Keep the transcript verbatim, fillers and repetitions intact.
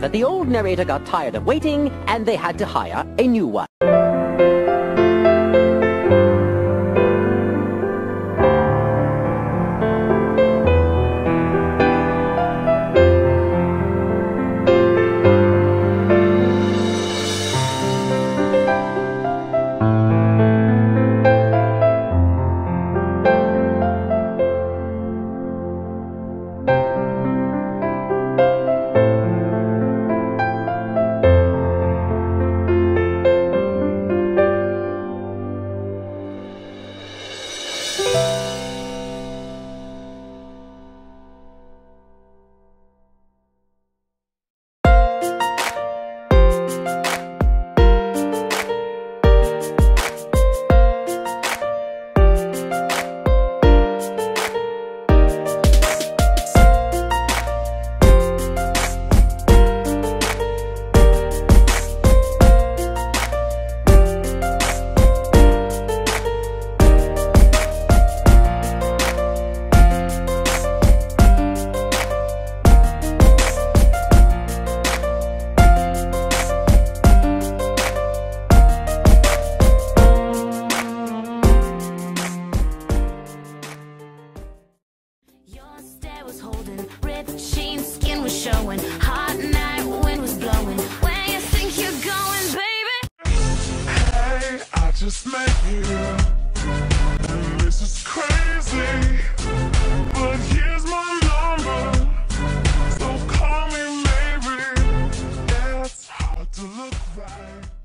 that the old narrator got tired of waiting, and they had to hire a new one. Was holding, ripped jeans, skin was showing, hot night, wind was blowing. Where you think you're going, baby? Hey, I just met you, and this is crazy, but here's my number, so call me maybe. Yeah, it's hard to look right.